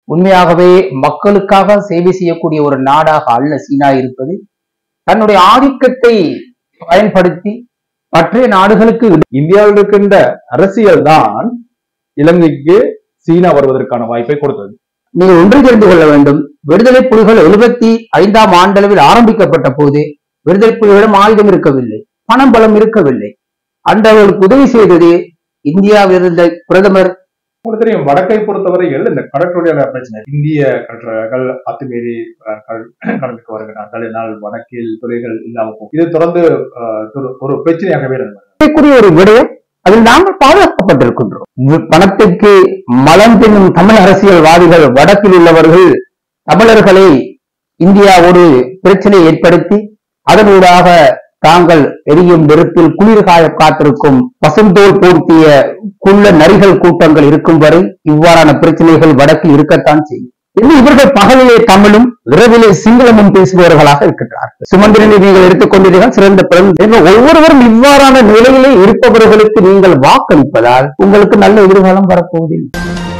உண்மையாகவே மக்களுக்காக சேவை செய்யக்கூடிய ஒரு நாடாக அல்ல சீனா இருப்பது. தன்னுடைய ஆதிக்கத்தை பயன்படுத்தி மற்ற நாடுகளுக்கு இந்தியாவில் இருக்கின்ற அரசியல் தான் இலங்கைக்கு சீனா வருவதற்கான வாய்ப்பை கொடுத்தது. நீங்கள் ஒன்று தெரிந்து கொள்ள வேண்டும். விடுதலை புலிகள் 75ஆம் ஆண்டளவில் ஆரம்பிக்கப்பட்ட போது விடுதலை புலிகளிடம் ஆயுதம் இருக்கவில்லை, பணம் பலம் இருக்கவில்லை. அன்றவர்களுக்கு உதவி செய்தது இந்தியாவில் இருந்த பிரதமர். உங்களுக்கு தெரியும், வடக்கை பொறுத்தவரையில் இந்த கடற்கரையான பிரச்சனை, இந்திய கடற்கரைகள் அத்துமீறி கடலுக்கு வருகிறார்கள், இதனால் வடக்கில் துறைகள் இல்லாமல் போகும். இது தொடர்ந்து ஒரு பிரச்சனையாகவே இருந்தது. ஒரு விடயம், அதில் நாங்கள் பாதுகாக்கப்பட்டிருக்கின்றோம். பணத்துக்கு மலம் தின்னும் தமிழ் அரசியல்வாதிகள் வடக்கில் உள்ளவர்கள் தமிழர்களை இந்தியாவோடு பிரச்சனை ஏற்படுத்தி அதனூடாக தாங்கள் எரியும் நெருப்பில் குளிர்காய காத்திருக்கும் பசுந்தோல் போர்த்திய குள்ள நரிகள் கூட்டங்கள் இருக்கும் வரை இவ்வாறான பிரச்சனைகள் வடக்கில் இருக்கத்தான் செய்யும். இவர்கள் பகலிலே தமிழும் இரவிலே சிங்களமும் பேசுபவர்களாக இருக்கின்றார்கள். சுமந்திரனை நீங்கள் எடுத்துக்கொண்டீர்கள், சிறந்த பிறந்த ஒவ்வொருவரும் இவ்வாறான நிலையிலே இருப்பவர்களுக்கு நீங்கள் வாக்களிப்பதால் உங்களுக்கு நல்ல எதிர்காலம் வரப்போவதில்லை.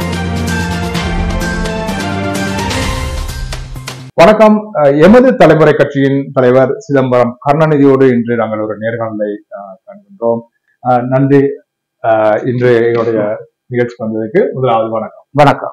வணக்கம். எமது தலைமுறை கட்சியின் தலைவர் சிதம்பரம் கருணாநிதியோடு இன்று நாங்கள் ஒரு நேர்காணலை காண்கின்றோம். நன்றி இன்று எங்களுடைய நிகழ்ச்சிக்கு வந்ததுக்கு. முதலாவது வணக்கம். வணக்கம்.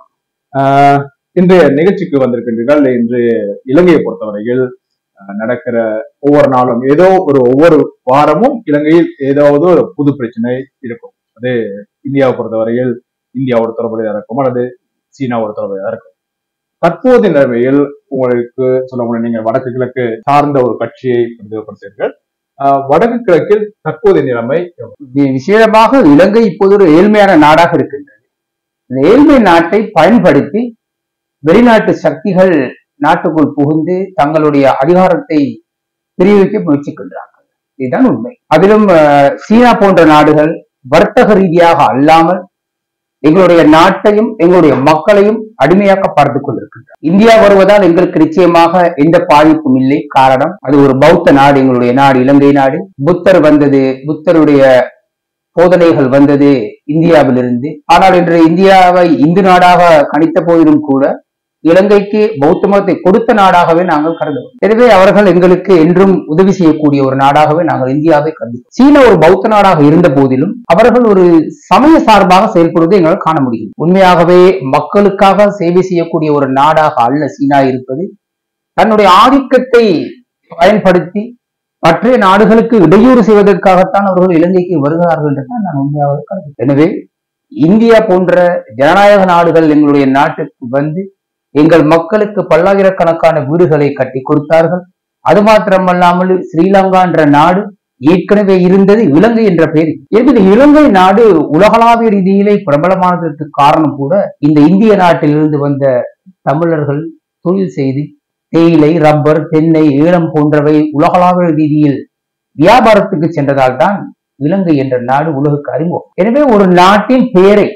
இன்றைய நிகழ்ச்சிக்கு வந்திருக்கின்றீர்கள். இன்று இலங்கையை பொறுத்தவரையில் நடக்கிற ஒவ்வொரு நாளும் ஒவ்வொரு வாரமும் இலங்கையில் ஏதாவது ஒரு புது பிரச்சனை இருக்கும். அது இந்தியாவை பொறுத்தவரையில் இந்தியாவோட தொடர்புடையதாக இருக்கும் அல்லது சீனாவோட தொடர்புடையதாக இருக்கும். தற்போதைய நிலைமையில் உங்களுக்கு சொல்ல முடியும், நீங்கள் வடக்கு கிழக்கு சார்ந்த ஒரு கட்சியை பிரதிநிதிப்படுத்தீர்கள். வடக்கு கிழக்கில் தற்போதைய நிலைமை விசேஷமாக இலங்கை இப்போது ஒரு ஏழ்மையான நாடாக இருக்கின்றது. இந்த ஏழ்மை நாட்டை பயன்படுத்தி வெளிநாட்டு சக்திகள் நாட்டுக்குள் புகுந்து தங்களுடைய அதிகாரத்தை விரிவிக்க முயற்சிக்கின்றார்கள். இதுதான் உண்மை. அதிலும் சீனா போன்ற நாடுகள் வர்த்தக ரீதியாக அல்லாமல் எங்களுடைய நாட்டையும் எங்களுடைய மக்களையும் அடிமையாக்க பார்த்துக் கொண்டிருக்கின்றனர். இந்தியா வருவதால் எங்களுக்கு நிச்சயமாக எந்த பாதிப்பும் இல்லை. காரணம், அது ஒரு பௌத்த நாடு. எங்களுடைய நாடு இலங்கை நாடு. புத்தர் வந்தது, புத்தருடைய போதனைகள் வந்தது இந்தியாவிலிருந்து. ஆனால் இன்று இந்தியாவை இந்து நாடாக கணித்த போதிலும் கூட இலங்கைக்கு பௌத்த மதத்தை கொடுத்த நாடாகவே நாங்கள் கருதுவோம். எனவே அவர்கள் எங்களுக்கு என்றும் உதவி செய்யக்கூடிய ஒரு நாடாகவே நாங்கள் இந்தியாவை கருதுவோம். சீனா ஒரு பௌத்த நாடாக இருந்த போதிலும் அவர்கள் ஒரு சமய சார்பாக செயல்படுவதை எங்களால் காண முடியும். உண்மையாகவே மக்களுக்காக சேவை செய்யக்கூடிய ஒரு நாடாக அல்ல சீனா இருப்பது. தன்னுடைய ஆதிக்கத்தை பயன்படுத்தி மற்ற நாடுகளுக்கு இடையூறு செய்வதற்காகத்தான் அவர்கள் இலங்கைக்கு வருகிறார்கள் என்றுதான் நான் உண்மையாக கருதுகிறேன். எனவே இந்தியா போன்ற ஜனநாயக நாடுகள் எங்களுடைய நாட்டுக்கு வந்து எங்கள் மக்களுக்கு பல்லாயிரக்கணக்கான வீடுகளை கட்டி கொடுத்தார்கள். அது மாத்திரமல்லாமல் ஸ்ரீலங்கா என்ற நாடு ஏற்கனவே இருந்தது இலங்கை என்ற பெயரில். இந்த இலங்கை நாடு உலகளாவிய ரீதியிலே பிரபலமானதற்கு காரணம் கூட இந்த இந்திய நாட்டில் இருந்து வந்த தமிழர்கள் தொழில் செய்து தேயிலை, ரப்பர், தென்னை, ஈழம் போன்றவை உலகளாவிய ரீதியில் வியாபாரத்துக்கு சென்றதால் தான் இலங்கை என்ற நாடு உலகுக்கு அறிமுகம். எனவே ஒரு நாட்டின் பெயரை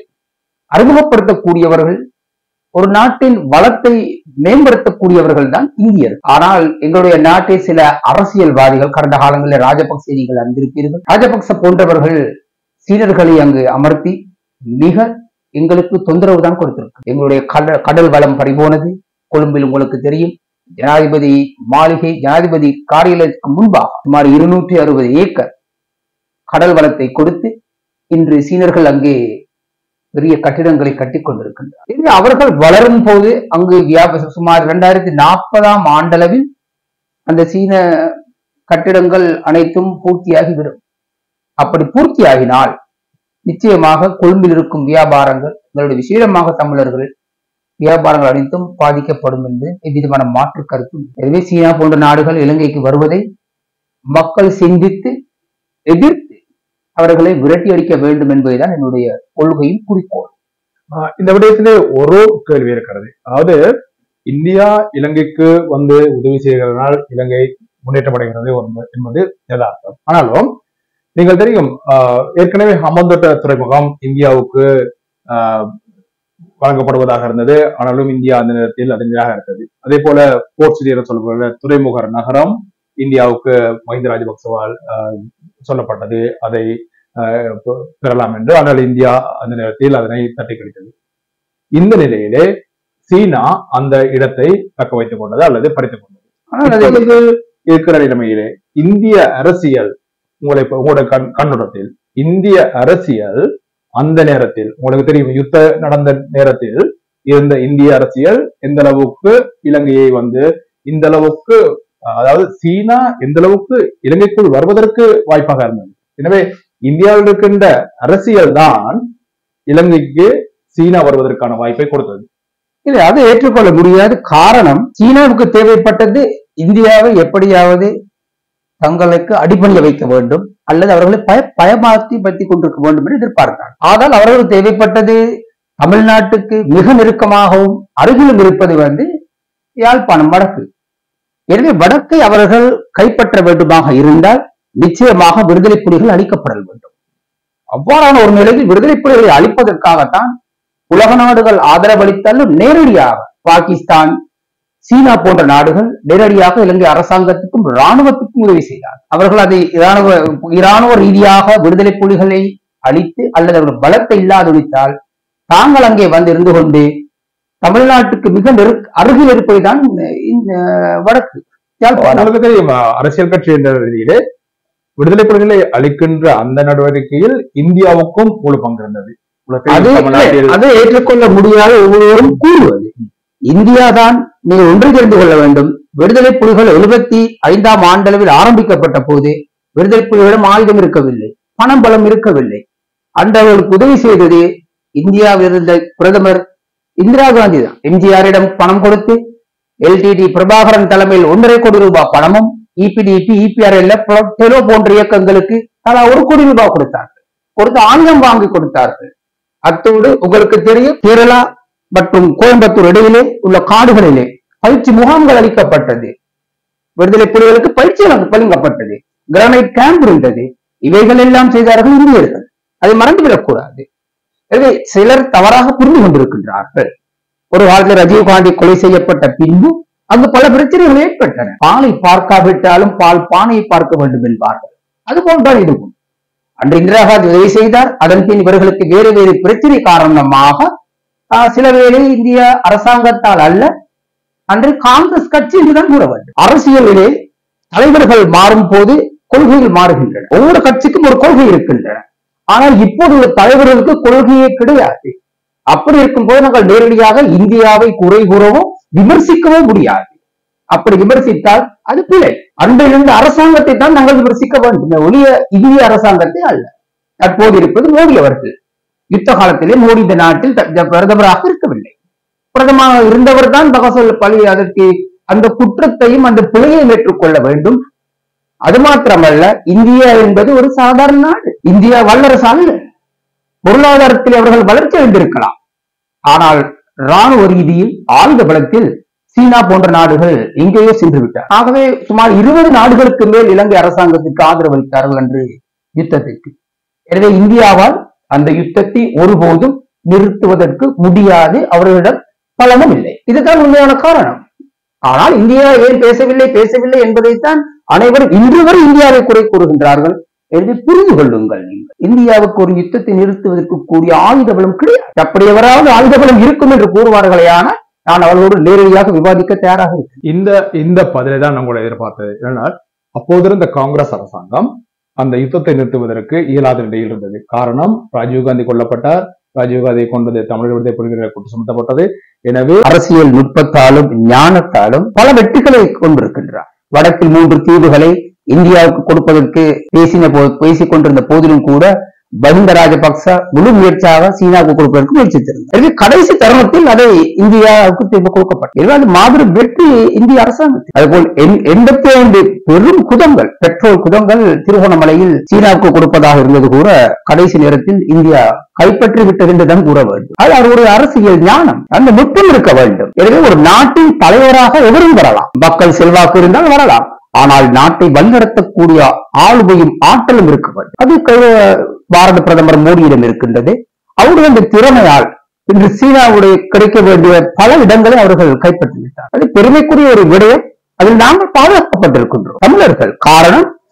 அறிமுகப்படுத்தக்கூடியவர்கள், ஒரு நாட்டின் வளத்தை மேம்படுத்தக்கூடியவர்கள் தான் இந்தியர். ஆனால் எங்களுடைய நாட்டில் சில அரசியல்வாதிகள், கடந்த காலங்களில் ராஜபக்ச நீங்கள் அறிந்திருப்பீர்கள், ராஜபக்ச போன்றவர்கள் சீனர்களை அங்கு அமர்த்தி மிக எங்களுக்கு தொந்தரவு தான் கொடுத்திருக்கு. எங்களுடைய கடல் வளம் பறிபோனது. கொழும்பில் உங்களுக்கு தெரியும், ஜனாதிபதி மாளிகை, ஜனாதிபதி காரியாலயத்துக்கு முன்பாக சுமார் 260 ஏக்கர் கடல் வளத்தை கொடுத்து இன்று சீனர்கள் அங்கே பெரிய கட்டிடங்களை கட்டி கொண்டிருக்கின்றனர். அவர்கள் வளரும் போது அங்கு சுமார் 2040ஆம் ஆண்டளவில் அந்த சீன கட்டிடங்கள் அனைத்தும் பூர்த்தியாகிவிடும். அப்படி பூர்த்தியாகினால் நிச்சயமாக கொழும்பில் இருக்கும் வியாபாரங்கள், எங்களுடைய விசேஷமாக தமிழர்கள் வியாபாரங்கள் அனைத்தும் பாதிக்கப்படும் என்று எவ்விதமான மாற்று கருத்தும். எனவே சீனா போன்ற நாடுகள் இலங்கைக்கு வருவதை மக்கள் சிந்தித்து எதிர்த்து அவர்களை விரட்டி அடிக்க வேண்டும் என்பதுதான் என்னுடைய கொள்கையும் குறிக்கோள். இந்த விடயத்திலே ஒரு கேள்வி இருக்கிறது. அதாவது இந்தியா இலங்கைக்கு வந்து உதவி செய்கிறதுனால் இலங்கை முன்னேற்றம் அடைகிறது என்பது யதார்த்தம். ஆனாலும் நீங்கள் தெரியும், ஏற்கனவே ஹம்பந்தோட்ட துறைமுகம் இந்தியாவுக்கு வழங்கப்படுவதாக இருந்தது. ஆனாலும் இந்தியா அந்த நேரத்தில் அதை நிராகரித்தது. அதே போல போர்ட் சிட்டி சொல்லப்படுகிற துறைமுக நகரம் இந்தியாவுக்கு மஹிந்த ராஜபக்சவால் சொல்லப்பட்டது, அதை பெறலாம் என்று. ஆனால் இந்தியா அந்த நேரத்தில் அதனை தட்டி கழித்தது. இந்த நிலையிலே சீனா அந்த இடத்தை தக்க வைத்துக் கொண்டது அல்லது பறித்துக் கொண்டது. ஆனால் அது இப்பொழுது இருக்கிற நிலைமையிலே இந்திய அரசியல் உங்களோட கண்ணோட்டத்தில் இந்திய அரசியல் அந்த நேரத்தில் உங்களுக்கு தெரியும், யுத்த நடந்த நேரத்தில் இருந்த இந்திய அரசியல் எந்த அளவுக்கு இலங்கையை இந்த அளவுக்கு, அதாவது சீனா எந்த அளவுக்கு இலங்கைக்குள் வருவதற்கு வாய்ப்பாக இருந்தது. எனவே இந்தியாவில் இருக்கின்ற அரசியல் தான் இலங்கைக்கு சீனா வருவதற்கான வாய்ப்பை கொடுத்தது. இல்லை, அதை ஏற்றுக்கொள்ள முடியாது. காரணம், சீனாவுக்கு தேவைப்பட்டது இந்தியாவை எப்படியாவது தங்களுக்கு அடிபணிய வைக்க வேண்டும் அல்லது அவர்களை பயமாற்றி பற்றி கொண்டிருக்க வேண்டும் என்று எதிர்பார்த்தார். ஆனால் அவர்களுக்கு தேவைப்பட்டது தமிழ்நாட்டுக்கு மிக நெருக்கமாகவும் அருகிலும் இருப்பது யாழ்ப்பாணம் வடக்கு. எனவே வடக்கை அவர்கள் கைப்பற்ற வேண்டுமாக இருந்தால் நிச்சயமாக விடுதலை புலிகள் அளிக்கப்பட வேண்டும். அவ்வாறான ஒரு நிலையில் விடுதலை புலிகளை அளிப்பதற்காகத்தான் உலக நாடுகள் ஆதரவளித்தாலும் நேரடியாக பாகிஸ்தான், சீனா போன்ற நாடுகள் நேரடியாக இலங்கை அரசாங்கத்துக்கும் இராணுவத்துக்கும் உதவி செய்தார். அவர்கள் அதை இராணுவ ரீதியாக விடுதலை புலிகளை அழித்து அல்லது அவர்கள் பலத்தை இல்லாதொழித்தால் தாங்கள் அங்கே இருந்து கொண்டு தமிழ்நாட்டுக்கு மிக அருகில் இருப்பதுதான் வடக்கு. உங்களுக்கு தெரியும், அரசியல் கட்சி என்ற ரீதியிலே விடுதலை புலிகளை அளிக்கின்ற அந்த நடவடிக்கையில் இந்தியாவுக்கும் முழு பங்கு இருந்தது. அதை ஏற்றுக்கொள்ள முடியாத ஒவ்வொருவரும் கூறுவது இந்தியா தான். நீங்கள் ஒன்று தெரிந்து கொள்ள வேண்டும், விடுதலை புலிகள் 75ஆம் ஆண்டளவில் ஆரம்பிக்கப்பட்ட போது விடுதலை புலிகளிடம் ஆயுதம் இருக்கவில்லை, பணம் பலம் இருக்கவில்லை. அன்றவர்களுக்கு உதவி செய்தது இந்தியாவில் இருந்த பிரதமர் இந்திரா காந்தி தான். எம்ஜிஆரிடம் பணம் கொடுத்து எல்டிடி பிரபாகரன் தலைமையில் 1.5 கோடி ரூபாய் பணமும் இபிடிபி, இபிஆர்எல் போன்ற இயக்கங்களுக்கு தலா 1 கோடி ரூபாய் கொடுத்தார்கள். கொடுத்து ஆயுதம் வாங்கி கொடுத்தார்கள். அத்தோடு உங்களுக்கு தெரியும், கேரளா மற்றும் கோயம்புத்தூர் இடையிலே உள்ள காடுகளிலே பயிற்சி முகாம்கள் அளிக்கப்பட்டது. விடுதலை புலிகளுக்கு பயிற்சி வழங்கப்பட்டது. கிரானைட் கேம்ப் இருந்தது. இவைகள் எல்லாம் செய்தார்கள் இந்தியர்கள். அதை மறந்துவிடக்கூடாது. எனவே சிலர் தவறாக புரிந்து கொண்டிருக்கின்றார்கள். ஒரு காலத்தில் ராஜீவ்காந்தி கொலை செய்யப்பட்ட பின்பு அங்கு பல பிரச்சனைகள் ஏற்பட்டன. பாலை பார்க்காவிட்டாலும் பால் பானையை பார்க்க வேண்டும் என்பார்கள். அதுபோல்தான் இருக்கும். அன்று இந்திரா காந்தி உதவி செய்தார். அதன் பின் இவர்களுக்கு வேறு வேறு பிரச்சனை காரணமாக சில வேளை இந்திய அரசாங்கத்தால் அல்ல, அன்று காங்கிரஸ் கட்சி என்றுதான் கூற வேண்டும். அரசியலிலே தலைவர்கள் மாறும் போது கொள்கைகள் மாறுகின்றன. ஒவ்வொரு கட்சிக்கும் ஒரு கொள்கை இருக்கின்றன. ஆனால் இப்போது உள்ள தலைவர்களுக்கு கொள்கையே கிடையாது. அப்படி இருக்கும் போது நாங்கள் நேரடியாக இந்தியாவை குறை கூறவோ விமர்சிக்கவோ முடியாது. அப்படி விமர்சித்தால் அது பிழை. அன்றிலிருந்து அரசாங்கத்தை தான் நாங்கள் விமர்சிக்க வேண்டும், ஒழிய இந்திய அரசாங்கத்தை அல்ல. தற்போது இருப்பது மோடி அவர்கள். யுத்த காலத்திலே மோடி இந்த நாட்டில் பிரதமராக இருக்கவில்லை. பிரதமராக இருந்தவர் தான் மகசூல் பழி. அதற்கு அந்த குற்றத்தையும் அந்த பிழையையும் ஏற்றுக்கொள்ள வேண்டும். அது மாத்திரமல்ல, இந்தியா என்பது ஒரு சாதாரண நாடு. இந்தியா வல்லரசு அல்ல. பொருளாதாரத்தில் அவர்கள் வளர்ச்சி அடைந்திருக்கலாம். ஆனால் இராணுவ ரீதியில் ஆயுத பலத்தில் சீனா போன்ற நாடுகள் எங்கேயோ சென்று விட்டார். ஆகவே சுமார் 20 நாடுகளுக்கு மேல் இலங்கை அரசாங்கத்திற்கு ஆதரவு அளித்தார்கள் என்று யுத்தத்திற்கு. எனவே இந்தியாவால் அந்த யுத்தத்தை ஒருபோதும் நிறுத்துவதற்கு முடியாது. அவர்களிடம் பலமும் இல்லை. இதுதான் உண்மையான காரணம். ஆனால் இந்தியா ஏன் பேசவில்லை என்பதைத்தான் அனைவரும் இன்று வரை இந்தியாவை குறை கூறுகின்றார்கள் என்று புரிந்து கொள்ளுங்கள். நீங்கள் இந்தியாவுக்கு ஒரு யுத்தத்தை நிறுத்துவதற்கு கூடிய ஆயுத பலம் கிடையாது. அப்படி எவராவது ஆயுத பலம் இருக்கும் என்று கூறுவார்களேயான நான் அவர்களோடு நேரடியாக விவாதிக்க தயாராக இருக்கேன். இந்த பதிலை தான் நம்மளோட எதிர்பார்த்தது. ஏனால் அப்போது இருந்த காங்கிரஸ் அரசாங்கம் அந்த யுத்தத்தை நிறுத்துவதற்கு இயலாத நிலையில் இருந்தது. காரணம், ராஜீவ்காந்தி கொல்லப்பட்டார். ராஜீவ்காந்தியை கொண்டது தமிழக விடுதலை புலிகள் குற்றம் சுமத்தப்பட்டது. எனவே அரசியல் நுட்பத்தாலும் ஞானத்தாலும் பல வெற்றிகளை கொண்டிருக்கின்றார். வடக்கில் 3 தீவுகளை இந்தியாவுக்கு கொடுப்பதற்கு பேசிக் கொண்டிருந்த போதிலும் கூட மஹிந்த ராஜபக்ச முழு முயற்சியாக சீனாவுக்கு கொடுப்பதற்கு முயற்சித்திருந்தார். கடைசி தருணத்தில் அதை இந்தியாவுக்கு திரும்ப கொடுக்கப்பட்டது. அது மாபெரும் வெற்றி இந்திய அரசாங்கத்தில். அதுபோல் 85 பெரும் குதங்கள், பெட்ரோல் குதங்கள் திருகோணமலையில் சீனாவுக்கு கொடுப்பதாக இருந்தது கூட கடைசி நேரத்தில் இந்தியா கைப்பற்றி விட்டது என்றுதான் கூற வேண்டும். அது அவருடைய அரசியல் ஞானம், அந்த நுட்பம் இருக்க வேண்டும். எனவே ஒரு நாட்டின் தலைவராக எவரும் வரலாம், மக்கள் செல்வாக்கு இருந்தால் வரலாம். ஆனால் நாட்டை வழிநடத்தக்கூடிய ஆளுமையும் ஆற்றலும் இருக்க வேண்டும். அது பாரத பிரதமர் மோடியிடம் இருக்கின்றது. அவருடைய அந்த திறமையால் இன்று சீனாவுடைய கிடைக்க வேண்டிய பல இடங்களை அவர்கள் கைப்பற்றிவிட்டார். அது பெருமைக்குரிய ஒரு விடயம். அதில் நாங்கள் பாதுகாக்கப்பட்டிருக்கின்றோம் தமிழர்கள். காரணம்,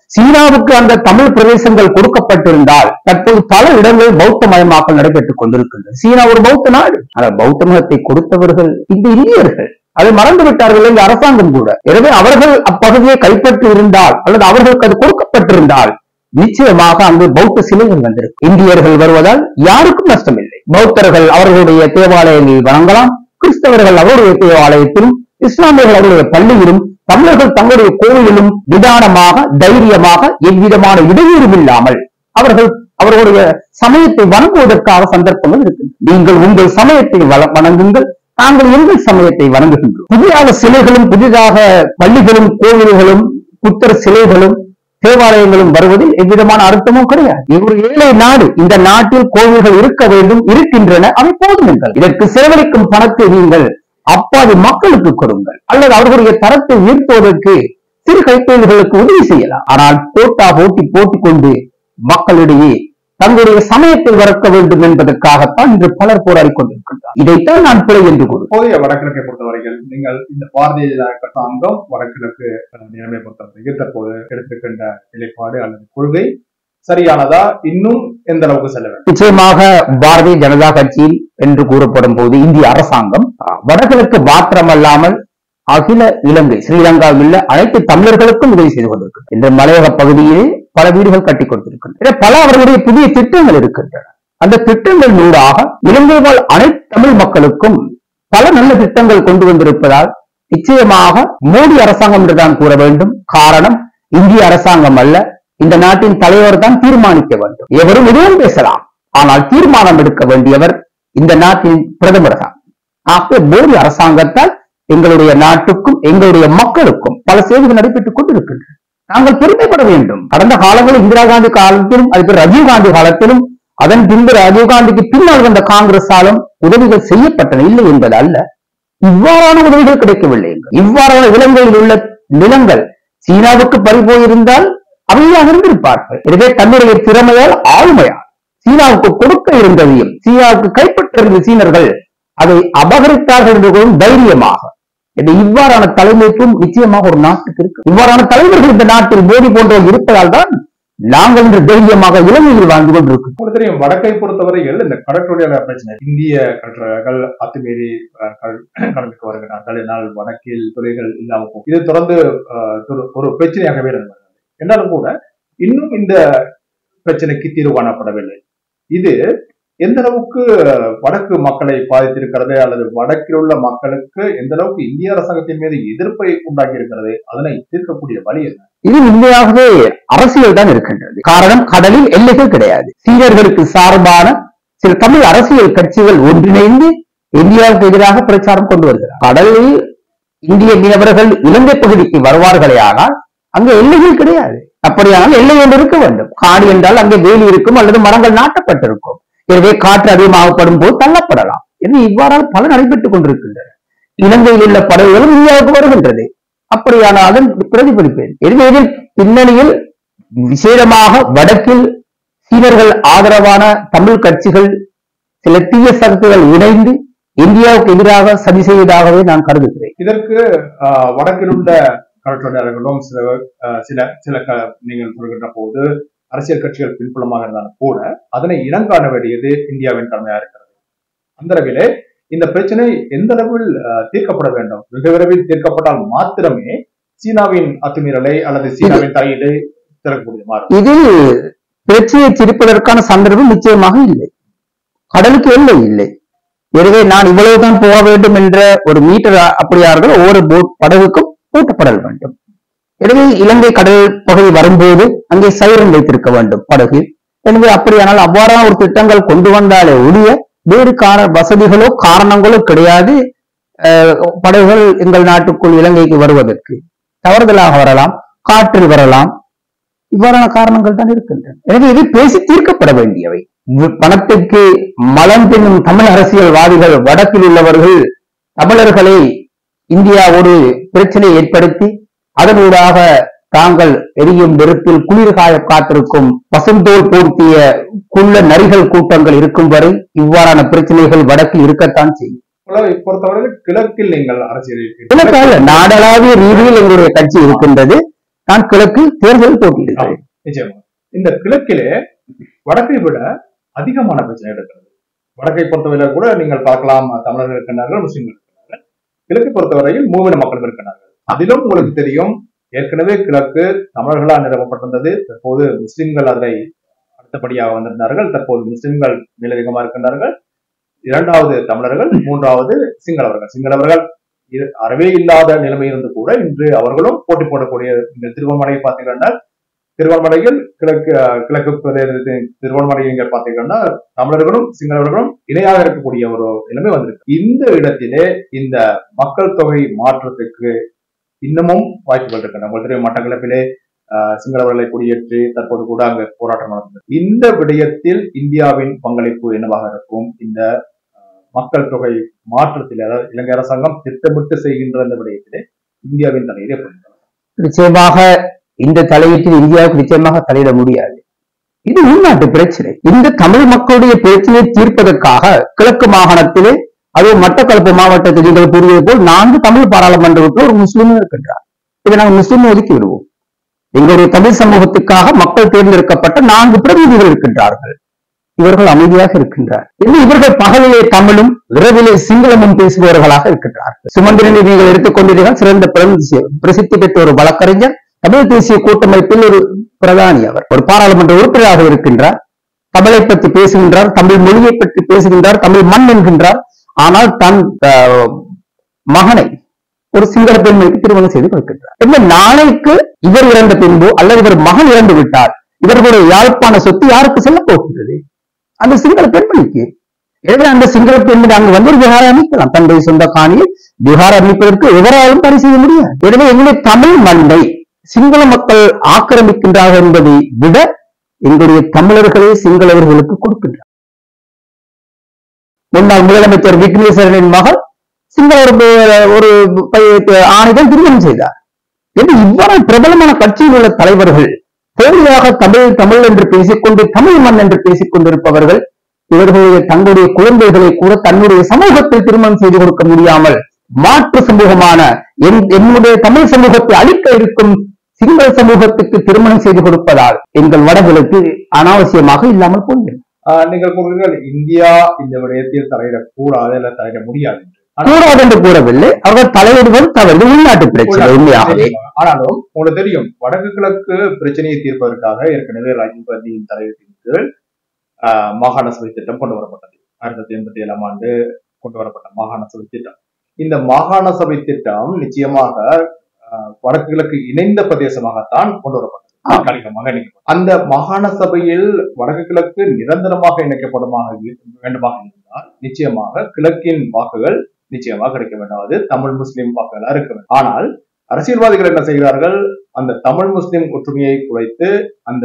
சீனாவுக்கு அந்த தமிழ் பிரதேசங்கள் கொடுக்கப்பட்டிருந்தால் தற்போது பல இடங்களில் பௌத்த மயமாக்கல் நடைபெற்றுக் கொண்டிருக்கின்றது. சீனா ஒரு பௌத்த நாடு. ஆனால் பௌத்த மதத்தை கொடுத்தவர்கள் இந்த இந்தியர்கள். அதை மறந்து விட்டார்கள் இந்த அரசாங்கம் கூட. எனவே அவர்கள் அப்பகுதியை கைப்பற்றி இருந்தால் அல்லது அவர்களுக்கு அது கொடுக்கப்பட்டிருந்தால் நிச்சயமாக அங்கு பௌத்த சிலைகள் வந்திருக்கும். இந்தியர்கள் வருவதால் யாருக்கும் நஷ்டம் இல்லை. பௌத்தர்கள் அவர்களுடைய தேவாலயங்களில் வணங்கலாம், கிறிஸ்தவர்கள் அவருடைய தேவாலயத்திலும், இஸ்லாமியர்கள் அவருடைய பள்ளியிலும், தமிழர்கள் தங்களுடைய கோவிலிலும் நிதானமாக தைரியமாக எவ்விதமான இடையூறும் இல்லாமல் அவர்கள் அவர்களுடைய சமயத்தை வணங்குவதற்காக சந்தர்ப்பங்கள் இருக்கின்றன. நீங்கள் உங்கள் சமயத்தை வணங்குங்கள், நாங்கள் எங்கள் சமயத்தை வணங்குகின்றோம். புதிதாக சிலைகளும் புதிதாக பள்ளிகளும் கோவில்களும் புத்தர் சிலைகளும் தேவாலயங்களும் வருவதில் எவ்விதமான அர்த்தமும் கிடையாது. இது ஒரு ஏழை நாடு. இந்த நாட்டில் கோவில்கள் இருக்க வேண்டும், இருக்கின்றன, அவை போதும் என்றால் இதற்கு செலவழிக்கும் பணத்தை நீங்கள் அப்பாவி மக்களுக்கு கொடுங்கள் அல்லது அவர்களுடைய தரத்தை உயர்த்துவதற்கு சிறு கைத்தொழில்களுக்கு உதவி செய்யலாம். ஆனால் போட்டிக் கொண்டு மக்களிடையே தங்களுடைய சமயத்தை வளர்க்க வேண்டும் என்பதற்காகத்தான் இன்று பலர் போராடி கொண்டிருக்கின்றனர். இதைத்தான் நான் பிழை என்று கூறுவேன். போதிய வடகிழக்கை பொறுத்தவரையில் நீங்கள் இந்த பாரதிய ஜனதா அரசாங்கம் வடகிழக்கு நிலைமை பொறுத்தவரை தற்போது எடுத்துக்கின்ற நிலைப்பாடு அல்லது கொள்கை சரியானதா? இன்னும் எந்த அளவுக்கு செல்ல வேண்டும்? நிச்சயமாக பாரதிய ஜனதா கட்சியில் என்று கூறப்படும் போது இந்திய அரசாங்கம் வடகிழக்கு மாத்திரமல்லாமல் அகில இலங்கை, ஸ்ரீலங்காவில் உள்ள அனைத்து தமிழர்களுக்கும் உதவி செய்து கொண்டிருக்கிறது. இந்த மலையக பகுதியிலே பல வீடுகள் கட்டி கொடுத்திருக்கின்றன. பல அவர்களுடைய புதிய திட்டங்கள் இருக்கின்றன. அந்த திட்டங்கள் ஊடாக இலங்கை வாழ் அனைத்து தமிழ் மக்களுக்கும் பல நல்ல திட்டங்கள் கொண்டு வந்திருப்பதால் நிச்சயமாக மோடி அரசாங்கம் என்றுதான் கூற வேண்டும். காரணம், இந்திய அரசாங்கம் அல்ல, இந்த நாட்டின் தலைவர் தான் தீர்மானிக்க வேண்டும். எவரும் எதுவும் பேசலாம், ஆனால் தீர்மானம் எடுக்க வேண்டியவர் இந்த நாட்டின் பிரதமர் தான். ஆக மோடி அரசாங்கத்தால் எங்களுடைய நாட்டுக்கும் எங்களுடைய மக்களுக்கும் பல சேவைகள் நடைபெற்றுக் கொண்டிருக்கின்றன. நாங்கள் பெருமைப்பட வேண்டும். கடந்த காலங்களில் இந்திரா காந்தி காலத்திலும் அதுக்கு ராஜீவ்காந்தி காலத்திலும் அதன் பின்பு ராஜீவ்காந்திக்கு பின்னால் வந்த காங்கிரஸாலும் உதவிகள் செய்யப்பட்டன, இல்லை என்பது அல்ல. இவ்வாறான உதவிகள் கிடைக்கவில்லை. இவ்வாறான இலங்கையில் உள்ள நிலங்கள் சீனாவுக்கு பறிபோயிருந்தால் அவையாக இருந்திருப்பார்கள். எனவே தன்னுடைய திறமையால் ஆளுமையால் சீனாவுக்கு கொடுக்க இருந்ததையும் சீனாவுக்கு கைப்பற்றிருந்த சீனர்கள் அதை அபகரித்தார்கள் என்று தைரியமாக இவ்வாறான தலைமைக்கும் நிச்சயமாக ஒரு நாட்டுக்கு இருக்கு. இவ்வாறான தலைவர்கள் இந்த நாட்டில் மோடி போன்றவர் இருப்பதால் தான் நாங்கள் இன்று தைரியமாக இலங்கையில் வாழ்ந்து கொண்டிருக்கிறோம். உங்களுக்கு தெரியும், வடக்கை பொறுத்தவரையில் இந்த கடற்கொள்ளையான பிரச்சனை, இந்திய கடற்கொள்ளைகள் அத்துமீறி கடலுக்கு வருகிறார்கள், என்னால் வடக்கில் தொழில்கள் இல்லாமல் போகும். இது தொடர்ந்து ஒரு பிரச்சனையாகவே இருந்தது. என்றாலும் கூட இன்னும் இந்த பிரச்சனைக்கு தீர்வு காணப்படவில்லை. இது எந்த அளவுக்கு வடக்கு மக்களை பாதித்திருக்கிறது அல்லது வடக்கில் உள்ள மக்களுக்கு எந்த அளவுக்கு இந்திய அரசாங்கத்தின் மீது எதிர்ப்பை உண்டாக்கி இருக்கிறது, அதனை தீர்க்கக்கூடிய வழி என்ன? இது உண்மையாகவே அரசியல் தான் இருக்கின்றது. காரணம், கடலில் எல்லைகள் கிடையாது. சீனர்களுக்கு சார்பான சில தமிழ் அரசியல் கட்சிகள் ஒன்றிணைந்து இந்தியாவுக்கு எதிராக பிரச்சாரம் கொண்டு வருகிறார். கடலில் இந்திய மீனவர்கள் இலங்கை பகுதிக்கு வருவார்களே, ஆனால் அங்கே எல்லைகள் கிடையாது. அப்படியானால் எல்லை ஒன்று இருக்க வேண்டும். காடு என்றால் அங்கே வேலி இருக்கும் அல்லது மரங்கள் நாட்டப்பட்டிருக்கும். எனவே காற்று அதிகமாகப்படும் போது தள்ளப்படலாம் என்று இவ்வாறால் பல நடைபெற்றுக் கொண்டிருக்கின்றன. இலங்கையில் உள்ள படகுகளும் இந்தியாவுக்கு வருகின்றது. அப்படியான அதன் பிரதிபலிப்பேன். எனவே இதில் பின்னணியில் விசேடமாக வடக்கில் சீனர்கள் ஆதரவான தமிழ் கட்சிகள் சில தீய சக்திகள் இணைந்து இந்தியாவுக்கு எதிராக சதி செய்வதாகவே நான் கருதுகிறேன். இதற்கு வடக்கில் உள்ள கடற்கொள்ளையாளர்களும் சில நீங்கள் சொல்கின்ற போது அரசியல் கட்சிகள் பின்புலமாக இருந்தாலும் கூட அதனை இனங்காண வேண்டியது இந்தியாவின் கடமையா இருக்கிறது. அந்த அளவிலே இந்த பிரச்சனை எந்த அளவில் தீர்க்கப்பட வேண்டும், மிக விரைவில் தீர்க்கப்பட்டால் மாத்திரமே சீனாவின் அத்துமீறலை அல்லது சீனாவின் தலையீடு திறக்கக்கூடிய மாறும். இதில் பிரச்சனையை தீர்ப்பதற்கான சந்தர்ப்பம் நிச்சயமாக இல்லை. கடலுக்கு எல்லை இல்லை. எனவே நான் இவ்வளவுதான் போக வேண்டும் என்ற ஒரு மீட்டர் அப்படியார்கள் ஒவ்வொரு படகுக்கும் பூட்டப்பட வேண்டும். எனவே இலங்கை கடல் பகுதி வரும்போது அங்கே சைரன் வைத்திருக்க வேண்டும் படகு. எனவே அப்படியானால் அவ்வாறான ஒரு திட்டங்கள் கொண்டு வந்தாலே ஒழிய வேறு வசதிகளோ காரணங்களோ கிடையாது படகுகள் எங்கள் நாட்டுக்குள் இலங்கைக்கு வருவதற்கு. தவறுதலாக வரலாம், காற்றில் வரலாம், இவ்வாறான காரணங்கள் தான் இருக்கின்றன. எனவே இது பேசி தீர்க்கப்பட வேண்டியவை. பணத்துக்கு மலம் தின்னும் தமிழ் அரசியல்வாதிகள் வடக்கில் உள்ளவர்கள் தமிழர்களை இந்தியாவோடு பிரச்சனை ஏற்படுத்தி அதனூடாக தாங்கள் எரியும் நெருப்பில் குளிர்காய காத்திருக்கும் பசுந்தோல் போர்த்திய குள்ள நரிகள் கூட்டங்கள் இருக்கும் வரை இவ்வாறான பிரச்சனைகள் வடக்கில் இருக்கத்தான் செய்யும். பொறுத்தவரை கிழக்கில் நீங்கள் அரசியல் நாடளாவிய ரீதியில் எங்களுடைய கட்சி இருக்கின்றது. நான் கிழக்கு தேர்தல் போட்டியிடுகிறேன். நிச்சயமா இந்த கிழக்கிலே வடக்கை விட அதிகமான பிரச்சனை இருக்கிறது. வடக்கை பொறுத்தவரை கூட நீங்கள் பார்க்கலாம், தமிழர்கள் இருக்கின்றார்கள், முஸ்லிம்கள் இருக்கின்றார்கள். கிழக்கை பொறுத்தவரையில் மூவின மக்கள் இருக்கின்றார்கள். அதிலும் உங்களுக்கு தெரியும், ஏற்கனவே கிழக்கு தமிழர்களால் நிறுவப்பட்டிருந்தது. தற்போது முஸ்லிம்கள் அதை அடுத்தபடியாக வந்திருந்தார்கள். தற்போது முஸ்லிம்கள் மேலதிகமாக இருக்கின்றார்கள். இரண்டாவது தமிழர்கள், மூன்றாவது சிங்களவர்கள். சிங்களவர்கள் அறவே இல்லாத நிலைமை இருந்து கூட இன்று அவர்களும் போட்டி போடக்கூடிய இந்த திருவண்ணாமலையை பார்த்தீங்கன்னா, திருவண்ணாமலையில் கிழக்கு திருவண்ணாமலை பார்த்தீங்கன்னா தமிழர்களும் சிங்களவர்களும் இணையாக இருக்கக்கூடிய ஒரு நிலைமை வந்திருக்கு. இந்த இடத்திலே இந்த மக்கள் தொகை மாற்றத்துக்கு இன்னமும் வாய்ப்புகள் இருக்கின்றன. உங்களுக்கு தெரியும், மட்டக்களப்பிலே சிங்களவர்களை குடியேற்றி தற்போது கூட அங்கு போராட்டம் நடந்தது. இந்த விடயத்தில் இந்தியாவின் பங்களிப்பு என்னவாக இருக்கும்? இந்த மக்கள் தொகை மாற்றத்தில், அதாவது இலங்கை அரசாங்கம் திட்டமிட்டு செய்கின்ற இந்த விடயத்திலே இந்தியாவின் தலையீடு எப்படி? நிச்சயமாக இந்த தலையீட்டில் இந்தியாவுக்கு நிச்சயமாக தலையிட முடியாது. இது உள்நாட்டு பிரச்சனை. இந்த தமிழ் மக்களுடைய பிரச்சனையை தீர்ப்பதற்காக கிழக்கு மாகாணத்திலே, அதுவும் மட்டக்களப்பு மாவட்டத்தில் நீங்கள் கூறியது போல் 4 தமிழ் பாராளுமன்ற உறுப்பினர் ஒரு முஸ்லீம் இருக்கின்றார். இதை நாங்கள் முஸ்லீம் ஒதுக்கி விடுவோம். எங்களுடைய தமிழ் சமூகத்துக்காக மக்கள் தேர்ந்தெடுக்கப்பட்ட 4 பிரதிநிதிகள் இருக்கின்றார்கள். இவர்கள் அமைதியாக இருக்கின்றார். இவர்கள் பகலிலே தமிழும் இரவிலே சிங்களமும் பேசுபவர்களாக இருக்கின்றார்கள். சுமந்திரனை நீங்கள் எடுத்துக்கொண்டீர்கள், சிறந்த பிரசித்தி பெற்ற ஒரு வழக்கறிஞர், தமிழ் தேசிய கூட்டமைப்பில் ஒரு பிரதானி. அவர் ஒரு பாராளுமன்ற உறுப்பினராக இருக்கின்றார். தமிழை பற்றி பேசுகின்றார், தமிழ் மொழியை பற்றி பேசுகின்றார், தமிழ் மண் என்கின்றார். ஆனால் தன் மகனை ஒரு சிங்கள பெண்மைக்கு திருமணம் செய்து கொடுக்கின்றார். இந்த நாளைக்கு இவர் இறந்த பின்பு அல்லது இவர் மகன் இறந்து விட்டால் இவர்களுடைய யாழ்ப்பாண சொத்து யாருக்கு செல்ல போகின்றது? அந்த சிங்கள பெண்மணிக்கு. எனவே அந்த சிங்கள பெண்மணி அங்கு வந்து ஒரு விகாரம் அமைக்கலாம். தன்னுடைய சொந்த காணியில் விகாரம் அமைப்பதற்கு எவராலும் தடை செய்ய முடியாது. எனவே எங்களுடைய தமிழ் மண்ணை சிங்கள மக்கள் ஆக்கிரமிக்கின்றார்கள் என்பதை விட எங்களுடைய தமிழர்களே சிங்களவர்களுக்கு கொடுக்கின்றார். முன்னாள் முதலமைச்சர் விக்னேஸ்வரனின் மகள் சிங்கள ஒரு ஆணைதான் திருமணம் செய்தார். என்று இவ்வாறு பிரபலமான கட்சியில் உள்ள தலைவர்கள் போலியாக தமிழ் என்று பேசிக்கொண்டு தமிழ் மண் என்று பேசிக் கொண்டிருப்பவர்கள் இவர்களுடைய தங்களுடைய குழந்தைகளை கூட தன்னுடைய சமூகத்தில் திருமணம் செய்து கொடுக்க முடியாமல் மாற்று சமூகமான என்னுடைய தமிழ் சமூகத்தை அழிக்க இருக்கும் சிங்கள சமூகத்துக்கு திருமணம் செய்து கொடுப்பதால் எங்கள் வடகிழக்கு அனாவசியமாக இல்லாமல் போகிறது. நீங்கள் கூறுகிறீர்கள் இந்தியா இந்த விடயத்தில் தலையிடக்கூடாது அல்ல தலையிட முடியாது கூடாது என்று கூறவில்லை. அவர்கள் தலையிடுவது தவறு, உள்நாட்டு பிரச்சனை உண்மையாகவே. ஆனாலும் உங்களுக்கு தெரியும், வடக்கு கிழக்கு பிரச்சனையை தீர்ப்பதற்காக ஏற்கனவே ராஜீவ் காந்தியின் தலைவரின் கீழ் மாகாண சபை திட்டம் கொண்டு வரப்பட்டது. 1987ஆம் ஆண்டு கொண்டு வரப்பட்ட மாகாண சபை திட்டம். இந்த மாகாண சபை திட்டம் நிச்சயமாக வடக்கு கிழக்கு இணைந்த பிரதேசமாகத்தான் கொண்டு வரப்பட்டது. அந்த மாகாண சபையில் வடக்கு கிழக்கு நிரந்தரமாக இணைக்கப்படுமாக வேண்டுமாக இருந்தால் நிச்சயமாக கிழக்கின் வாக்குகள் நிச்சயமாக கிடைக்க வேண்டாவது தமிழ் முஸ்லிம் வாக்குகளா இருக்க வேண்டும். ஆனால் அரசியல்வாதிகள் என்ன செய்கிறார்கள்? அந்த தமிழ் முஸ்லிம் ஒற்றுமையை குறைத்து அந்த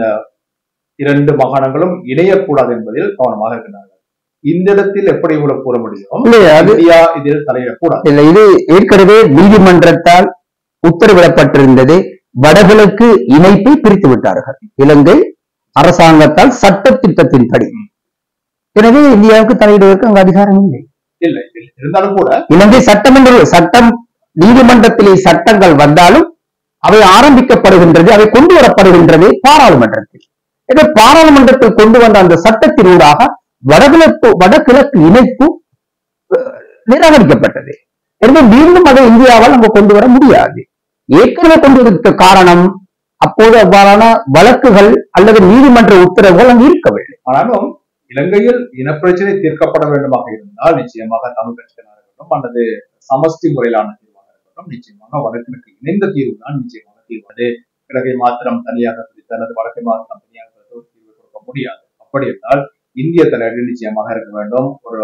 2 மாகாணங்களும் இணையக்கூடாது என்பதில் கவனமாக இருக்கிறார்கள். இந்த இடத்தில் எப்படி இவ்வளவு கூற முடியும்? இந்தியா இதில் தலையிடக்கூடாது. இல்லை, இது ஏற்கனவே நீதிமன்றத்தால் உத்தரவிடப்பட்டிருந்தது. வடகிழக்கு இணைப்பை பிரித்து விட்டார்கள் இலங்கை அரசாங்கத்தால் சட்ட திட்டத்தின்படி. எனவே இந்தியாவுக்கு தலையிடுவதற்கு அங்கு அதிகாரம் இல்லை. இல்லை இருந்தாலும் கூட இலங்கை சட்டம் நீதிமன்றத்திலே சட்டங்கள் வந்தாலும் அவை ஆரம்பிக்கப்படுகின்றது, அவை கொண்டு வரப்படுகின்றது பாராளுமன்றத்தில். எனவே பாராளுமன்றத்தில் கொண்டு வந்த அந்த சட்டத்தினூடாக வடகிழக்கு இணைப்பு நிராகரிக்கப்பட்டது. எனவே மீண்டும் அதை இந்தியாவால் அங்கு கொண்டு வர முடியாது. ஏற்கனவே கொண்டு வந்த காரணம் அப்போது அவ்வாறான வழக்குகள் அல்லது நீதிமன்ற உத்தரவுகள் அங்கு இருக்கவில்லை. ஆனாலும் இலங்கையில் இனப்பிரச்சனை தீர்க்கப்பட வேண்டுமாக இருந்தால் நிச்சயமாக தமிழ் கட்சிகளாக இருக்கட்டும் அல்லது சமஷ்டி முறையிலான தீர்வாக இருக்கட்டும் நிச்சயமாக வடகிழக்கு இணைந்த தீர்வு தான் நிச்சயமாக தீர்வு. அது கிழக்கை மாத்திரம் தனியாக பிரித்து அல்லது வடக்கை மாத்திரம் தனியாக தீர்வு கொடுக்க முடியாது. அப்படி என்றால் இந்திய தலைவர்கள் நிச்சயமாக இருக்க வேண்டும். ஒரு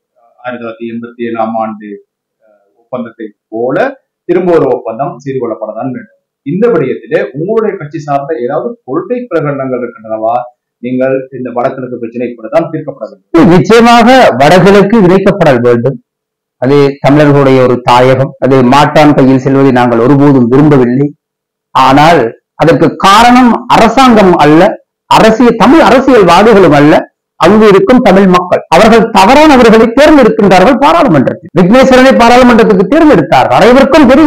1987ஆம் ஆண்டு ஒப்பந்தத்தை போல திரும்ப ஒரு ஒப்பந்தம் செய்து கொள்ளப்படத்தான் வேண்டும். இந்த விடயத்திலே உங்களுடைய கட்சி சார்ந்த ஏதாவது கொள்கை பிரகடனங்கள் இருக்கின்றனவா? நீங்கள் இந்த வடகிழக்கு பிரச்சனை இப்படிதான் தீர்க்கப்பட வேண்டும். நிச்சயமாக வடகிழக்கு இணைக்கப்பட வேண்டும். அது தமிழர்களுடைய ஒரு தாயகம். அது மாட்டான் கையில் செல்வதை நாங்கள் ஒருபோதும் விரும்பவில்லை. ஆனால் அதற்கு காரணம் அரசாங்கம் அல்ல, தமிழ் அரசியல்வாதிகளும் அல்ல, அங்கு இருக்கும் தமிழ் மக்கள். அவர்கள் தவறானவர்களை தேர்ந்தெடுக்கின்றார்கள் பாராளுமன்றத்தில். விக்னேஸ்வரனை பாராளுமன்றத்துக்கு தேர்ந்தெடுத்தார்கள். அனைவருக்கும் தெரியும்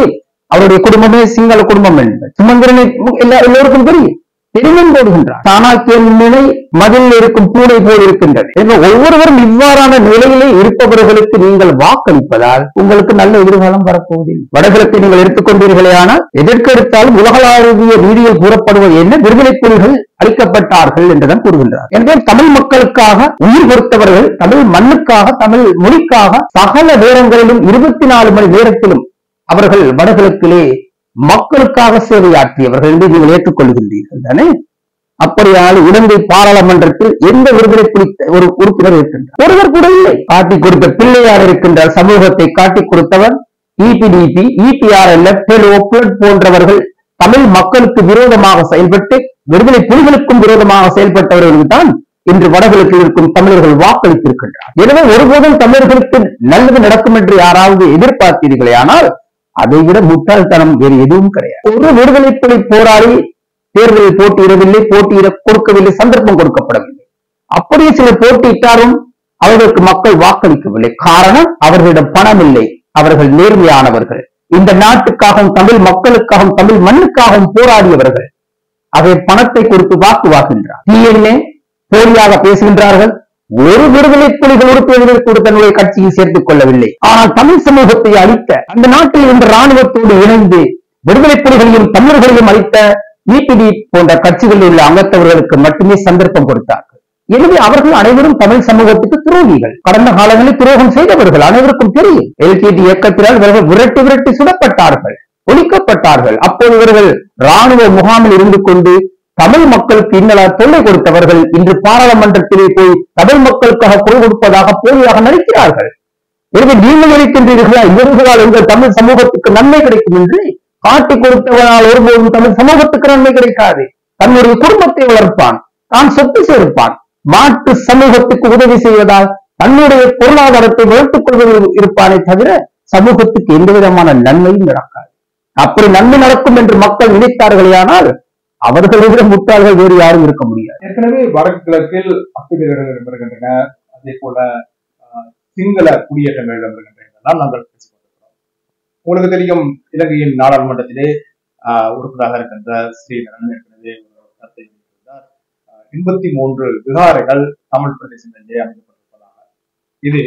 அவருடைய குடும்பமே சிங்கள குடும்பம் என்பது சுமந்திரனை எல்லோருக்கும் தெரியும். பெருமன் போடுகின்றார். சாணாக்கிய நிலை மதில் இருக்கும் பூனை போல் இருக்கின்றது. ஒவ்வொருவரும் இவ்வாறான நிலையிலே இருப்பவர்களுக்கு நீங்கள் வாக்களிப்பதால் உங்களுக்கு நல்ல எதிர்காலம் வரப்போவதில்லை. வடகிழக்கை நீங்கள் எடுத்துக்கொண்டீர்களே, ஆனால் எதற்கெடுத்தாலும் உலகளாவிய ரீதியில் கூறப்படுவது என்ன, விடுதலை புலிகள் அளிக்கப்பட்டார்கள் என்றுதான் கூறுகின்றார். எனவே தமிழ் மக்களுக்காக உயிர் கொடுத்தவர்கள், தமிழ் மண்ணுக்காக, தமிழ் மொழிக்காக சகல நேரங்களிலும் 24 மணி நேரத்திலும் அவர்கள் வடகிழக்கிலே மக்களுக்காக சேவையாற்றியவர்கள் என்று நீங்கள் ஏற்றுக்கொள்கின்றீர்கள் தானே? அப்படியான இலங்கை பாராளுமன்றத்தில் எந்த விடுதலை புலி ஒரு உறுப்பினர் இருக்கின்றார்? ஒருவர் கூட இல்லை. காட்டிக் கொடுத்த பிள்ளையார் இருக்கின்றார். சமூகத்தை காட்டிக் கொடுத்தவர் EPDP, EPRLF போன்றவர்கள் தமிழ் மக்களுக்கு விரோதமாக செயல்பட்டு விடுதலை புலிகளுக்கும் விரோதமாக செயல்பட்டவர்களுக்கு தான் இன்று வடகிழக்கில் இருக்கும் தமிழர்கள் வாக்களித்திருக்கின்றார். எனவே ஒருபோதும் தமிழர்களுக்கு நல்லது நடக்கும் என்று யாராவது எதிர்பார்த்தீர்களே, ஆனால் அதை விட முட்டாள்தனம் வேறு எதுவும் கிடையாது. ஒரு விடுதலை புலி போராளி தேர்தலில் போட்டியிடவில்லை, போட்டியிட கொடுக்கவில்லை, சந்தர்ப்பம் கொடுக்கப்படவில்லை. அப்படியே சிலர் போட்டியிட்டாலும் அவர்களுக்கு மக்கள் வாக்களிக்கவில்லை. காரணம், அவர்களிடம் பணம் இல்லை, அவர்கள் நேர்மையானவர்கள், இந்த நாட்டுக்காகவும் தமிழ் மக்களுக்காகவும் தமிழ் மண்ணுக்காகவும் போராடியவர்கள். அவை பணத்தை கொடுத்து வாக்குவாகின்றார். DNA போலியாக பேசுகின்றார்கள். ஒரு விடுதலை புலிகள் உறுப்பினர்கள் கூட தன்னுடைய கட்சியில் சேர்த்துக் கொள்ளவில்லை. ஆனால் தமிழ் சமூகத்தை அளித்த, அந்த நாட்டில் இருந்த ராணுவத்தோடு இணைந்து விடுதலை புலிகளையும் தமிழர்களையும் அளித்த EPD போன்ற கட்சிகளில் உள்ள அங்கத்தவர்களுக்கு மட்டுமே சந்தர்ப்பம் கொடுத்தார்கள். எனவே அவர்கள் அனைவரும் தமிழ் சமூகத்துக்கு துரோகிகள். கடந்த காலங்களில் துரோகம் செய்தவர்கள் அனைவருக்கும் தெரியும். LTT இயக்கத்தினால் இவர்கள் விரட்டி சுடப்பட்டார்கள், ஒழிக்கப்பட்டார்கள். அப்போது இவர்கள் ராணுவ முகாமில் இருந்து கொண்டு தமிழ் மக்களுக்கு இன்னலா தொல்லை கொடுத்தவர்கள் இன்று பாராளுமன்றத்திலே போய் தமிழ் மக்களுக்காக குரல் கொடுப்பதாக போலியாக நடிக்கிறார்கள். எனவே நீங்கள் நினைக்கின்றீர்களா இவர்களால் உங்கள் தமிழ் சமூகத்துக்கு நன்மை கிடைக்கும் என்று? காட்டிக் கொடுத்தவனால் ஒருபோதும் தமிழ் சமூகத்துக்கு நன்மை கிடைக்காது. தன்னுடைய குடும்பத்தை வளர்ப்பான், தான் சொத்து சேர்ப்பான். மாற்று சமூகத்துக்கு உதவி செய்வதால் தன்னுடைய பொருளாதாரத்தை வளர்த்துக் கொள்வதில் இருப்பானே தவிர சமூகத்துக்கு எந்த விதமான நன்மையும் நடக்காது. அப்படி நன்மை நடக்கும் என்று மக்கள் நினைத்தார்களே, ஆனால் அவர்களை விட முட்டாள்கள் வேறு யாரும் இருக்க முடியாது. ஏற்கனவே வடக்கு கிழக்கில் அத்துமீறல்கள் இடம்பெறுகின்றன, அதே போல சிங்கள குடியேற்றங்கள் இடம்பெறுகின்றன நாங்கள் பேசிக் கொண்டிருக்கிறோம். உங்களுக்கு தெரியும், இலங்கையின் நாடாளுமன்றத்திலே உறுப்பினராக இருக்கின்ற ஸ்ரீதரன் ஏற்கனவே ஒரு கருத்தை வெளியிட்டிருந்தார். 83 விகாரைகள் தமிழ் பிரதேசங்களிலே அமைக்கப்பட்டிருப்பதாக. இது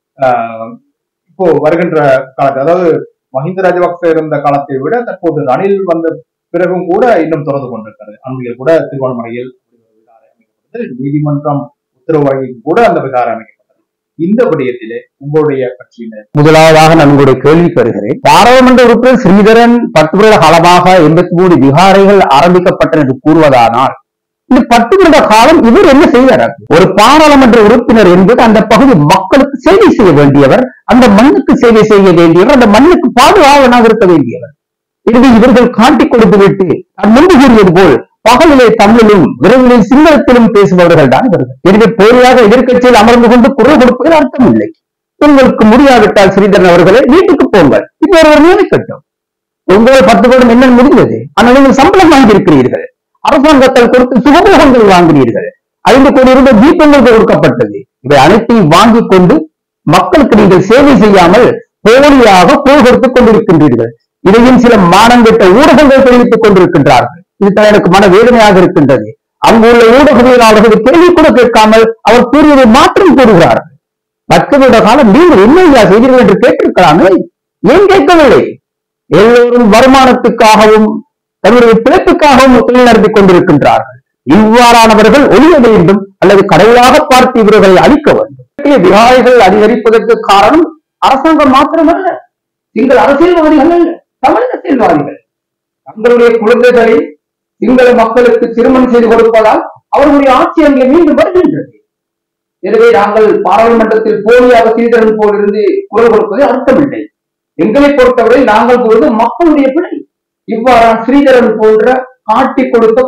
இப்போ வருகின்ற காலத்தில், அதாவது மஹிந்த ராஜபக்ச இருந்த காலத்தை விட தற்போது ரணில் வந்த பிறகும் கூட இன்னும் தொடர்ந்து கொண்டிருக்கிறது. அண்மையில் கூட திருகோணமலையில் விகாரை அமைக்கப்பட்டது, நீதிமன்றம் உத்தரவு வழங்கி கூட அந்த விகாரை அமைக்கப்பட்டது. இந்த விடயத்திலே உங்களுடைய கட்சியினர் முதலாவதாக நான் உங்களுடைய கேள்வி பெறுகிறேன். பாராளுமன்ற உறுப்பினர் ஸ்ரீதரன் 10 வருட காலமாக 83 விகாரைகள் ஆரம்பிக்கப்பட்டன என்று கூறுவதானால் இந்த 10 வருட காலம் இவர் என்ன செய்தார்? ஒரு பாராளுமன்ற உறுப்பினர் என்பது அந்த பகுதி மக்களுக்கு சேவை செய்ய வேண்டியவர், அந்த மண்ணுக்கு சேவை செய்ய வேண்டியவர், அந்த மண்ணுக்கு பாதுகாவலாக இருக்க வேண்டியவர். எனவே இவர்கள் காட்டிக் கொடுத்து விட்டு நான் முன்பு கூறியது போல் பகலிலே தமிழிலும் விரைவிலே சிங்களத்திலும் பேசுபவர்கள் தான் இவர்கள். எனவே போலியாக எதிர்க்கட்சியில் அமர்ந்து கொண்டு குரல் கொடுப்பதில் அர்த்தம் இல்லை. உங்களுக்கு முடியாவிட்டால் ஸ்ரீதரன் அவர்களே வீட்டுக்கு போங்கள், இன்னொருவர் நியமிக்கட்டும். உங்களால் 10 வருடம் என்ன முடிந்தது? ஆனால் நீங்கள் சம்பளம் வாங்கியிருக்கிறீர்கள், அரசாங்கத்தால் கொடுத்து சுகபோகங்கள் வாங்கினீர்கள், 5 கோடி ரூபாய் தீபங்கள் கொடுக்கப்பட்டது. இவை அனைத்தையும் வாங்கிக் கொண்டு மக்களுக்கு நீங்கள் சேவை செய்யாமல் போலியாக குரல் கொடுத்துக் கொண்டிருக்கின்றீர்கள். இதையும் சில மானங்கெட்ட ஊடகங்கள் தெரிவித்துக் கொண்டிருக்கின்றார்கள். இதுதான் எனக்கு மன வேதனையாக இருக்கின்றது. அங்குள்ள ஊடகவியலாளர்கள் கேள்வி கூட கேட்காமல் அவர் கூறியதை மாற்றம் கூறுகிறார்கள். 10 வருட காலம் நீங்கள் என்ன செய்தீர்கள் என்று கேட்டிருக்கலாமே, ஏன் கேட்கவில்லை? எல்லோரும் வருமானத்துக்காகவும் தன்னுடைய பிழைப்புக்காகவும் தொழில் நடத்தி கொண்டிருக்கின்றார்கள். இவ்வாறானவர்கள் ஒழிய வேண்டும், அல்லது கடவுளாக பார்த்து இவர்களை அழிக்க வேண்டும். விகாரைகள் அதிகரிப்பதற்கு காரணம் அரசாங்கம் மாத்திரமல்ல, சிங்கள அரசியல்வாதிகள் அல்ல, தமிழ் அரசியல்வாதிகள் தங்களுடைய குழந்தைகளை சிங்கள மக்களுக்கு திருமணம் செய்து கொடுப்பதால் அவர்களுடைய ஆட்சி அங்கே மீண்டும் வருகின்றது. எனவே நாங்கள் பாராளுமன்றத்தில் போலியாக ஸ்ரீதரன் போல் இருந்து குரல் கொடுப்பது அர்த்தமில்லை. எங்களை பொறுத்தவரை நாங்கள் கூறுவது மக்களுடைய பிழை. இவ்வாறான ஸ்ரீதரன் போன்ற காட்டிக் கொடுக்க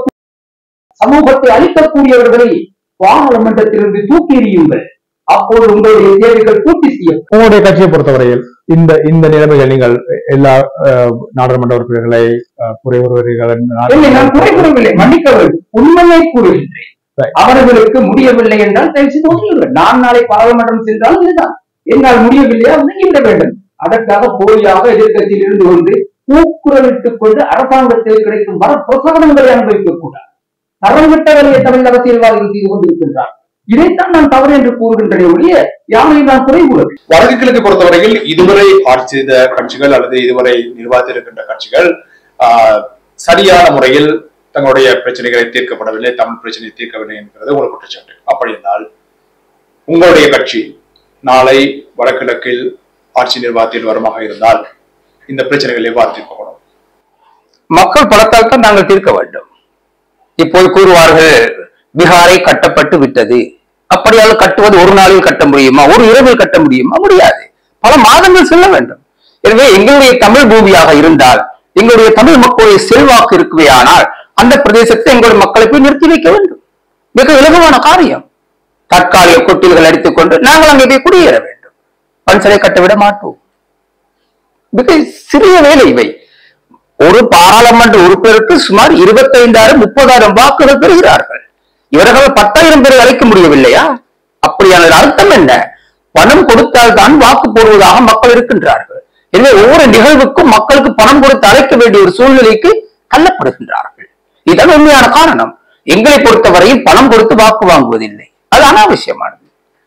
சமூகத்தை அளிக்கக்கூடியவர்களை பாராளுமன்றத்திலிருந்து தூக்கி எறியுங்கள். அப்போது உங்களுடைய தேவைகள் பூர்த்தி செய்யும். உங்களுடைய கட்சியை பொறுத்தவரையில் இந்த நிலைமைகள் நீங்கள் எல்லா நாடாளுமன்ற உறுப்பினர்களை குறை கூறுவீர்கள்? நான் குறை கூறவில்லை, மன்னிக்க வேண்டும், உண்மையை கூறுகின்றேன். அவர்களுக்கு முடியவில்லை என்றால் நான் நாளை பாராளுமன்றம் சென்றால் இதுதான். என்னால் முடியவில்லையா ஒதுங்கிவிட வேண்டும். அதற்காக போலியாக எதிர்கட்சியில் இருந்து கொண்டு கூக்குரலிட்டுக் கொண்டு அரசாங்கத்தில் கிடைக்கும் வரப்பிரசாதங்களை அனுபவிக்கக் கூடாது. தரங்கட்ட வேலையை தமிழ் அரசியல்வாதிகள் செய்து கொண்டிருக்கின்றார். இதைத்தான் நான் தவறு என்று கூறுகின்றன ஒழிய யாரையும் நான் குறை கூறவில்லை. வடக்கு கிழக்கு பொறுத்தவரையில் இதுவரை ஆட்சி செய்த கட்சிகள் அல்லது இதுவரை நிர்வாகத்திருக்கின்ற கட்சிகள் சரியான முறையில் தங்களுடைய பிரச்சனைகளை தீர்க்கப்படவில்லை, தமிழ் பிரச்சனையை தீர்க்கவில்லை என்கிறது ஒரு குற்றச்சாட்டு. அப்படி என்றால் உங்களுடைய கட்சி நாளை வடகிழக்கில் ஆட்சி நிர்வாகத்தில் வருமாக இருந்தால் இந்த பிரச்சனைகள் எவ்வாறு தீர்க்கப்படும்? மக்கள் பலத்தால் தான் நாங்கள் தீர்க்க வேண்டும். இப்போது கூறுவார்கள் பீகாரை கட்டப்பட்டு விட்டது. அப்படியால் கட்டுவது ஒரு நாளில் கட்ட முடியுமா? ஒரு இரவில் கட்ட முடியுமா? முடியாது. பல மாதங்கள் செல்ல வேண்டும். எனவே எங்களுடைய தமிழ் பூமியாக இருந்தால், எங்களுடைய தமிழ் மக்களுடைய செல்வாக்கு இருக்குவே ஆனால் அந்த பிரதேசத்தை எங்களுடைய மக்களை போய் நிறுத்தி வைக்க வேண்டும். மிக இலகுவான காரியம். தற்காலிக கொட்டில்கள் அடித்துக் கொண்டு நாங்கள் அங்கே போய் குடியேற வேண்டும். பன்சலை கட்டவிட மாட்டோம். மிக சிறிய வேலை இவை. ஒரு பாராளுமன்ற உறுப்பினருக்கு சுமார் 25,000 30,000 வாக்குகள் பெறுகிறார்கள். இவர்கள் 10,000 பேரை அழைக்க முடியவில்லையா? அப்படியான அர்த்தம் என்ன? பணம் கொடுத்தால் தான் வாக்கு போடுவதாக மக்கள் இருக்கின்றார்கள். எனவே ஒவ்வொரு நிகழ்வுக்கும் மக்களுக்கு பணம் கொடுத்து அழைக்க வேண்டிய ஒரு சூழ்நிலைக்கு தள்ளப்படுகின்றார்கள். இதுதான் உண்மையான காரணம். எங்களை பொறுத்தவரையில் பணம் கொடுத்து வாக்கு வாங்குவதில்லை. அது அனாவசியமானது.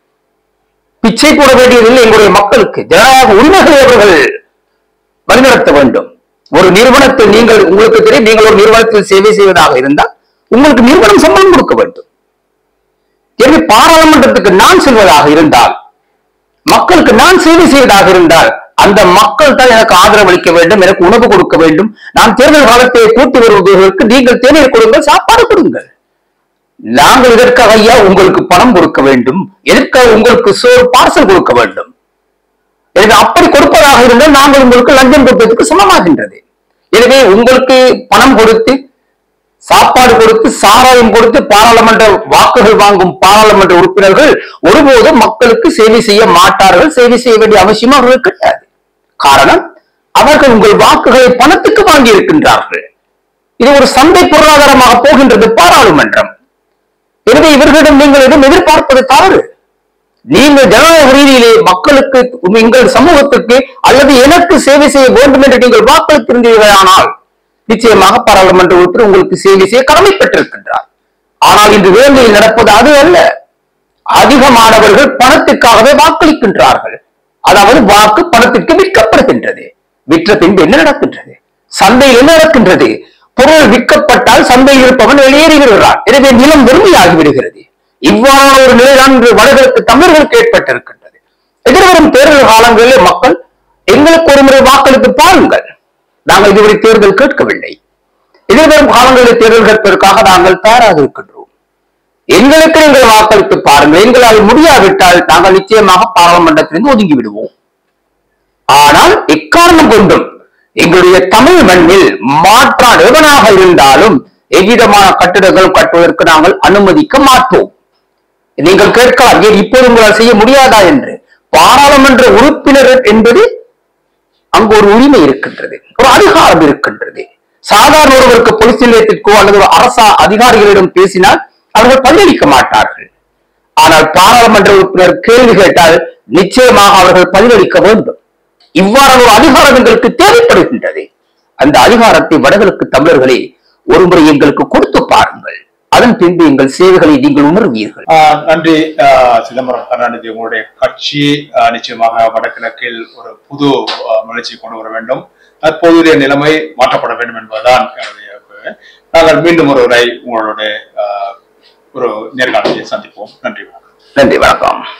பிச்சை போட வேண்டியதில்லை. எங்களுடைய மக்களுக்கு ஜனநாயக உரிமைகளை அவர்கள் வழிநடத்த வேண்டும். ஒரு நிறுவனத்தில் உங்களுக்கு தெரியும், நீங்கள் ஒரு நிறுவனத்தில் சேவை செய்வதாக இருந்தால் உங்களுக்கு நிறுவனம் சம்பளம் கொடுக்க வேண்டும். எனவே பாராளுமன்றத்துக்கு நான் செல்வதாக இருந்தால், மக்களுக்கு நான் சேவை செய்வதாக இருந்தால், அந்த மக்கள் தான் எனக்கு ஆதரவு அளிக்க வேண்டும், எனக்கு உணவு கொடுக்க வேண்டும். நான் தேர்தல் காலத்தை கூட்டி வருவதற்கு நீங்கள் தேநீர் கொடுங்கள், சாப்பாடு கொடுங்கள். நாங்கள் இதற்காக ஐயா உங்களுக்கு பணம் கொடுக்க வேண்டும், எதற்காக உங்களுக்கு சோறு பார்சல் கொடுக்க வேண்டும். எனவே அப்படி கொடுப்பதாக இருந்தால் நாங்கள் உங்களுக்கு லஞ்சம் கொடுப்பதற்கு சமமாகின்றது. எனவே உங்களுக்கு பணம் கொடுத்து, சாப்பாடு கொடுத்து, சாராயம் கொடுத்து பாராளுமன்ற வாக்குகள் வாங்கும் பாராளுமன்ற உறுப்பினர்கள் ஒருபோதும் மக்களுக்கு சேவை செய்ய மாட்டார்கள். சேவை செய்ய வேண்டிய அவசியம் அவர்களுக்கு கிடையாது. காரணம், அவர்கள் உங்கள் வாக்குகளை பணத்துக்கு வாங்கி இருக்கின்றார்கள். இது ஒரு சந்தை பொருளாதாரமாக போகின்றது பாராளுமன்றம். எனவே இவர்களிடம் நீங்கள் எதுவும் எதிர்பார்ப்பது தவறு. நீங்கள் ஜனநாயக ரீதியிலே மக்களுக்கு, எங்கள் சமூகத்துக்கு அல்லது எனக்கு சேவை செய்ய வேண்டும் என்று நீங்கள் வாக்களித்திருந்தீர்களானால் நிச்சயமாக பாராளுமன்ற உறுப்பினர் உங்களுக்கு சேவை செய்ய கடமை பெற்றிருக்கின்றார். ஆனால் இன்று வேலையில் நடப்பது அது அல்ல. அதிகமானவர்கள் பணத்திற்காகவே வாக்களிக்கின்றார்கள். அதாவது வாக்கு பணத்திற்கு விற்கப்படுகின்றது. விற்ற பின்பு என்ன நடக்கின்றது? சந்தையில் என்ன நடக்கின்றது? பொருள் விற்கப்பட்டால் சந்தையில் இருப்பவன் வெளியேறி விடுகிறான். எனவே நிலம் வெறுமையாகி விடுகிறது. இவ்வாறான ஒரு நிலைதான் இன்று வடகிழக்கு தமிழர்களுக்கு ஏற்பட்டிருக்கின்றது. எதிர்வரும் தேர்தல் காலங்களிலே மக்கள் எங்களுக்கு ஒரு முறை வாக்களித்து பாருங்கள். நாங்கள் இதுவரை தேர்தல் கேட்கவில்லை. எதிர்வரும் காலங்களில் தேர்தல் கேட்பதற்காக நாங்கள் தயாராக இருக்கின்றோம். எங்களுக்கு நீங்கள் வாக்களித்து பாருங்கள். எங்களால் முடியாவிட்டால் நாங்கள் நிச்சயமாக பாராளுமன்றத்திலிருந்து ஒதுங்கி விடுவோம். ஆனால் எக்காரணம் கொண்டும் எங்களுடைய தமிழ் மண்ணில் மாற்றான் எவனாக இருந்தாலும் எவ்விதமான கட்டிடங்கள் கட்டுவதற்கு நாங்கள் அனுமதிக்க மாட்டோம். நீங்கள் கேட்கலாம், ஏன் இப்போது உங்களால் செய்ய முடியாதா என்று. பாராளுமன்ற உறுப்பினர் என்பது அங்கு ஒரு உரிமை இருக்கின்றது, ஒரு அதிகாரம் இருக்கின்றது. சாதாரண ஒருவருக்கு போலீஸ் நிலையத்திற்கோ அல்லது ஒரு அரசு அதிகாரிகளிடம் பேசினால் அவர்கள் பதிலளிக்க மாட்டார்கள். ஆனால் பாராளுமன்ற உறுப்பினர் கேள்வி கேட்டால் நிச்சயமாக அவர்கள் பதிலளிக்க வேண்டும். இவ்வாறான ஒரு அதிகாரம் எங்களுக்கு தேவைப்படுகின்றது. அந்த அதிகாரத்தை வடகிழக்கு தமிழர்களே ஒருமுறை எங்களுக்கு கொடுத்து பாருங்கள். அதன் பின்பு எங்கள் சேவைகளை நீங்கள் உணர்வீர்கள். நன்றி சிதம்பரம் கருணாநிதி. உங்களுடைய கட்சி நிச்சயமாக வடகிழக்கில் ஒரு புது முயற்சி கொண்டு வர வேண்டும். தற்போதைய நிலைமை மாற்றப்பட வேண்டும் என்பதுதான் என்னுடைய. நாங்கள் மீண்டும் ஒரு முறை உங்களுடைய ஒரு நேர்காணலை சந்திப்போம். நன்றி வணக்கம். நன்றி வணக்கம்.